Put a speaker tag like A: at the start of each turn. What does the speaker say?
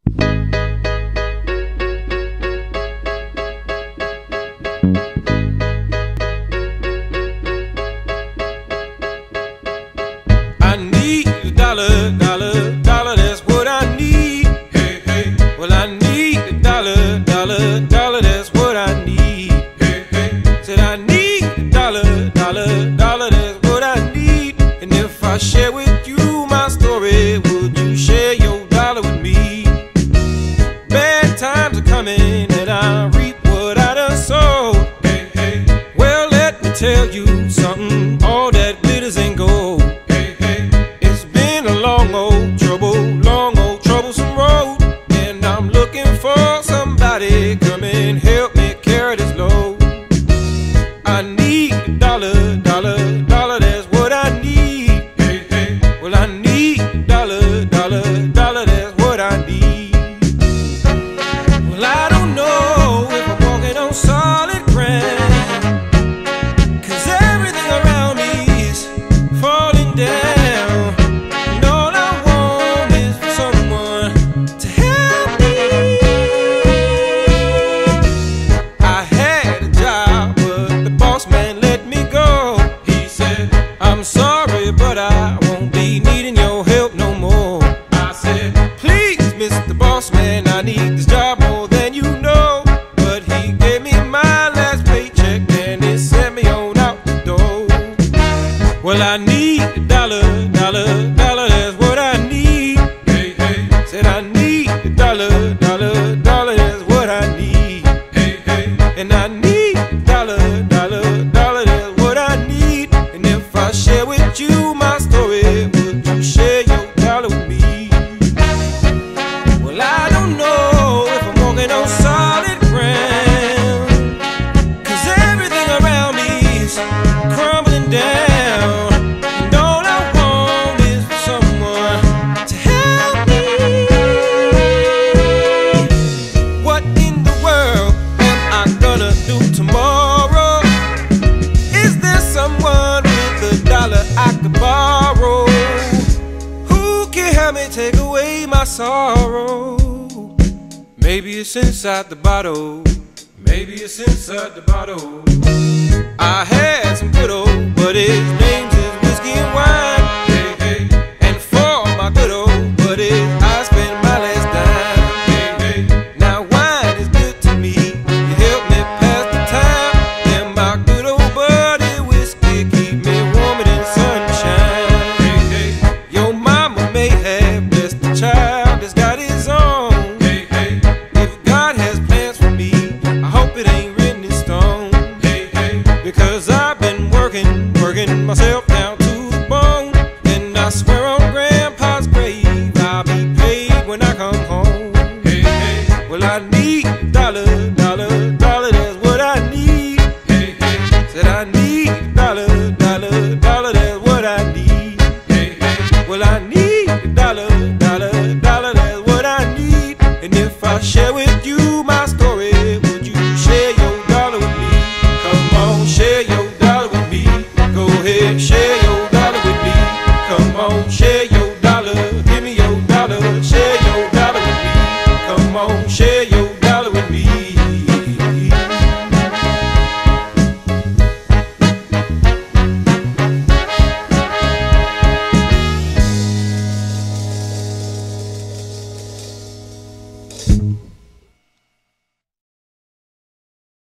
A: I need a dollar, dollar, dollar, that's what I need. Hey, hey. Well, I need a dollar, dollar, dollar, that's what I need. Hey, hey. Said I need a dollar, dollar, dollar, that's what I need. And if I share with you my story, would you share your dollar with me? Bad times are coming and I reap what I done sowed. Hey, hey. Well, let me tell you something, all that glitters ain't gold. Long old troublesome road, and I'm looking for somebody come and help me carry this load. I need a dollar, dollar, dollar, that's what I need. Hey, hey. Well, I need a dollar, dollar, dollar, that's what I need. Well, I don't know if I'm walking on solid ground, 'cause everything around me is falling down. I'm sorry, but I won't be needing your help no more. I said, please, Mr. Boss Man, I need this job more than you know. But he gave me my last paycheck and it sent me on out the door. Well, I need a dollar, dollar, dollar, that's what I need. Hey, hey. Said I need a dollar, dollar, dollar, that's what I need. Hey, hey. And I need a dollar, dollar, dollar, that's what I need. And if I share with you my story, would you share your dollar with me? Well, I don't know if I'm walking on solid ground, 'cause everything around me is crumbling down. And all I want is for someone to help me. What in the world am I gonna do tomorrow? Is there someone with a dollar I could borrow? Who can help me take away my sorrow? Maybe it's inside the bottle. Maybe it's inside the bottle. I had some good old buddies, names is whiskey and wine. Hey, hey. And for my good old buddies, I spent my last dime. Hey, hey. Now wine is good to me, you help me pass the time. And my good old buddy whiskey keep me warmer than sunshine. Hey, hey. Your mama may have blessed the child that's got his own. Hey, hey. If God has plans for me, I hope it ain't written in stone. Hey, hey. Because I've been working myself down to the bone. And I swear on Grandpa's grave, I'll be paid when I come home. Hey, hey. Well, I need